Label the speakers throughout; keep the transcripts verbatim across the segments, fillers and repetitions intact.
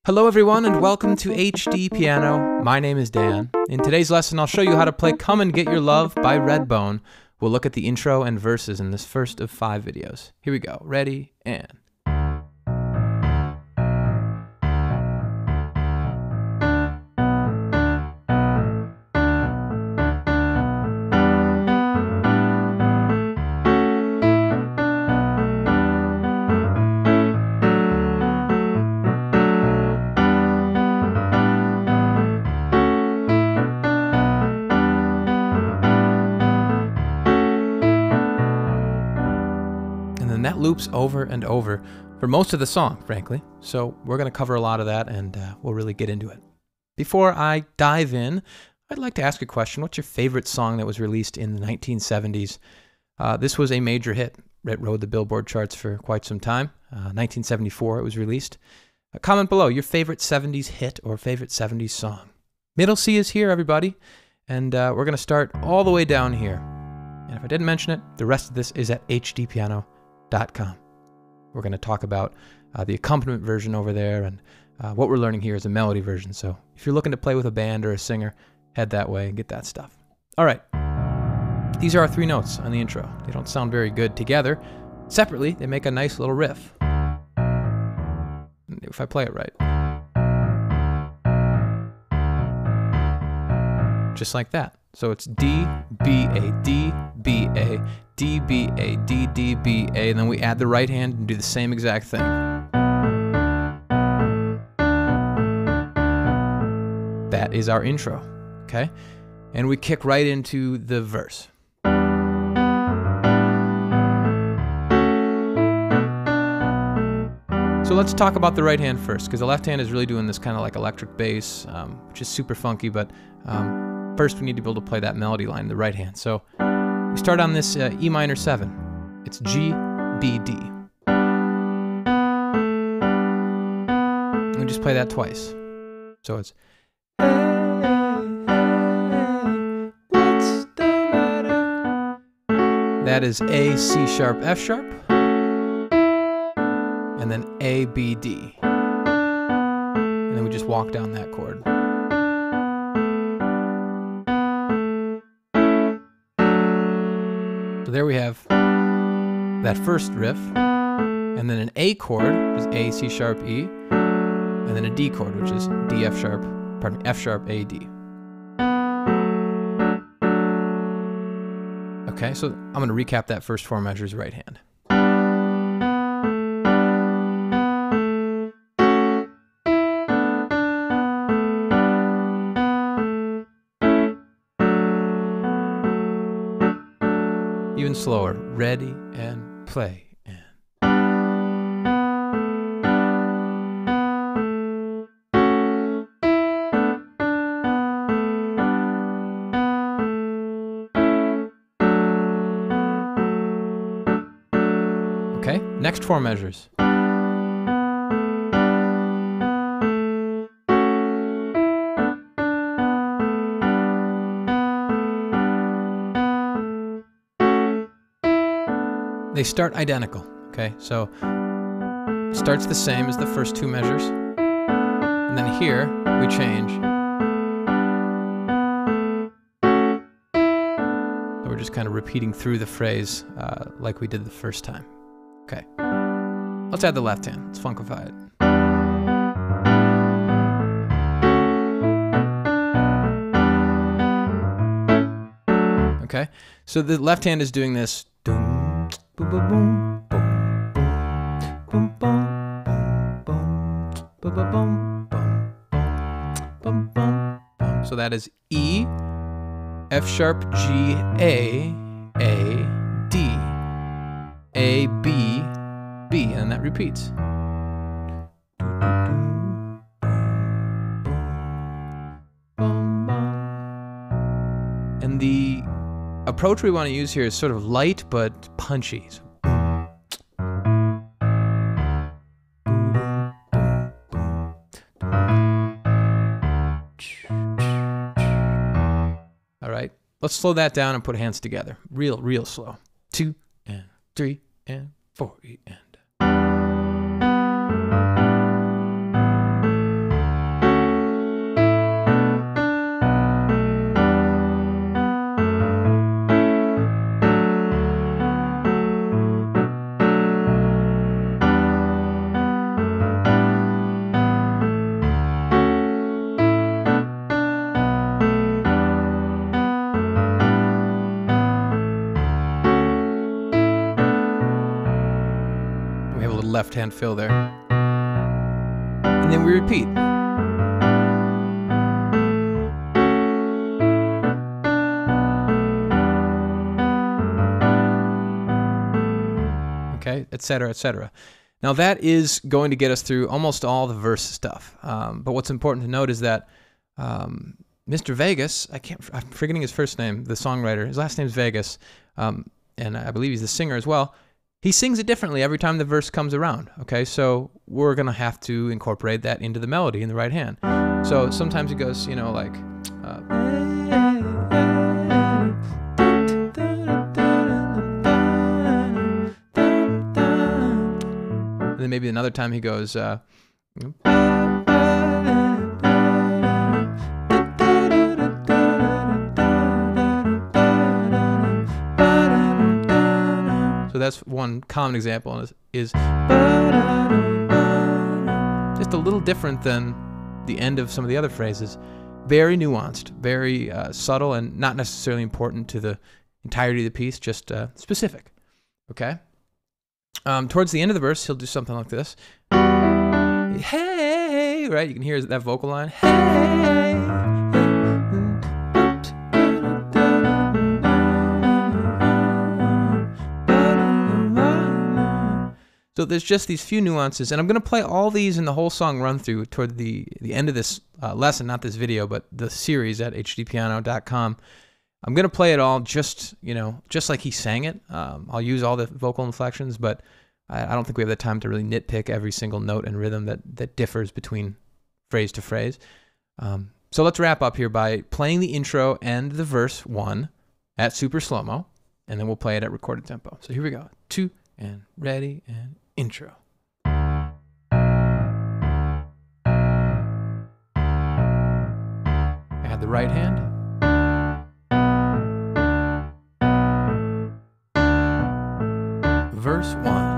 Speaker 1: Hello everyone and welcome to HDpiano. My name is Dan. In today's lesson I'll show you how to play Come and Get Your Love by Redbone. We'll look at the intro and verses in this first of five videos. Here we go. Ready and... And that loops over and over for most of the song, frankly. So we're going to cover a lot of that and uh, we'll really get into it. Before I dive in, I'd like to ask a question. What's your favorite song that was released in the nineteen seventies? Uh, this was a major hit. It rode the Billboard charts for quite some time. Uh, nineteen seventy-four it was released. Uh, comment below your favorite seventies hit or favorite seventies song. Middle C is here, everybody. And uh, we're going to start all the way down here. And if I didn't mention it, the rest of this is at H D piano dot com. We're going to talk about uh, the accompaniment version over there, and uh, what we're learning here is a melody version. So if you're looking to play with a band or a singer, head that way and get that stuff. All right. These are our three notes on the intro. They don't sound very good together. Separately, they make a nice little riff. If I play it right. Just like that. So it's D, B, A, D, B, A, D, B, A, D, D, B, A, and then we add the right hand and do the same exact thing. That is our intro, okay? And we kick right into the verse. So let's talk about the right hand first, because the left hand is really doing this kind of like electric bass, um, which is super funky, but um, first, we need to be able to play that melody line in the right hand. So we start on this uh, E minor seven. It's G, B, D. And we just play that twice. So it's hey, hey, what's the matter? That is A, C sharp, F sharp, and then A, B, D. And then we just walk down that chord. So there we have that first riff, and then an A chord, which is A, C sharp, E, and then a D chord, which is D, F sharp, pardon me, F sharp, A, D. Okay, so I'm going to recap that first four measures right hand. Even slower. Ready and play. And okay, next four measures. They start identical, okay? So it starts the same as the first two measures. And then here we change. So we're just kind of repeating through the phrase uh, like we did the first time. Okay. Let's add the left hand. Let's funkify it. Okay? So the left hand is doing this. Boom, boom, boom, boom, boom, boom, boom, boom, boom, boom, boom, boom, boom. So that is E, F sharp, G, A, A, D, A, B, B, and that repeats. And the approach we want to use here is sort of light but punchy. So, all right, let's slow that down and put hands together. Real, real slow. Two and three and four and. left-hand fill there. And then we repeat. Okay, et cetera, et cetera. Now that is going to get us through almost all the verse stuff. Um, but what's important to note is that um, Mister Vegas, I can't, I'm forgetting his first name, the songwriter, his last name's Vegas, um, and I believe he's the singer as well. He sings it differently every time the verse comes around, okay? So we're going to have to incorporate that into the melody in the right hand. So sometimes he goes, you know, like... Uh, and then maybe another time he goes... Uh, So that's one common example, is, is just a little different than the end of some of the other phrases. Very nuanced, very uh, subtle, and not necessarily important to the entirety of the piece, just uh, specific. Okay? Um, towards the end of the verse, he'll do something like this. Hey, right? You can hear that vocal line. Hey. So there's just these few nuances, and I'm going to play all these in the whole song run through toward the, the end of this uh, lesson, not this video, but the series at H D piano dot com. I'm going to play it all just, you know, just like he sang it. Um, I'll use all the vocal inflections, but I, I don't think we have the time to really nitpick every single note and rhythm that, that differs between phrase to phrase. Um, so let's wrap up here by playing the intro and the verse one at super slow-mo, and then we'll play it at recorded tempo. So here we go. Two, and ready, and intro. I have the right hand. Verse one.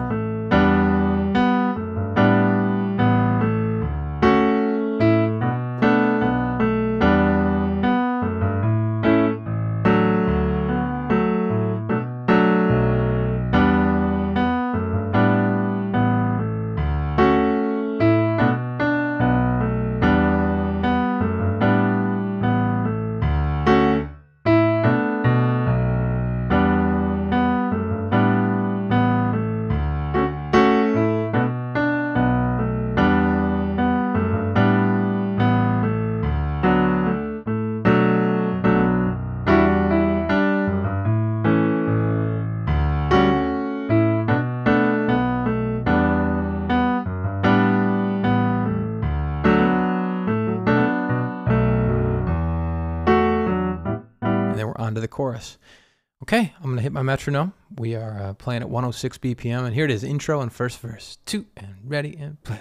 Speaker 1: Onto the chorus. Okay, I'm going to hit my metronome. We are uh, playing at one oh six B P M, and here it is, intro and first verse. Two, and ready, and play.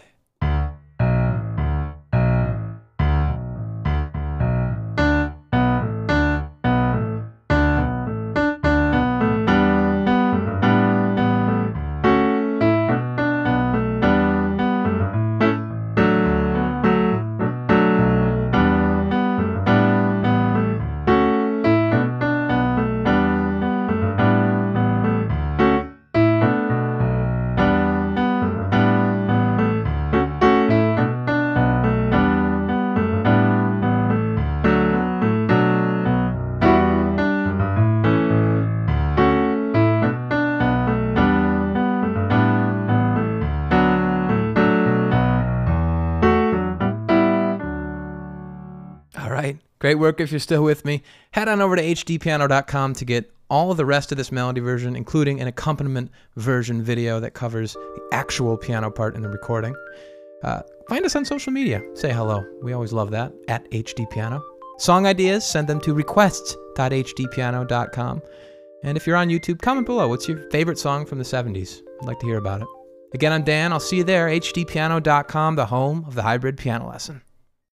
Speaker 1: Great work if you're still with me. Head on over to H D piano dot com to get all of the rest of this melody version, including an accompaniment version video that covers the actual piano part in the recording. Uh, find us on social media. Say hello. We always love that, at H D Piano. Song ideas, send them to requests dot H D piano dot com. And if you're on YouTube, comment below. What's your favorite song from the seventies? I'd like to hear about it. Again, I'm Dan. I'll see you there, H D piano dot com, the home of the hybrid piano lesson.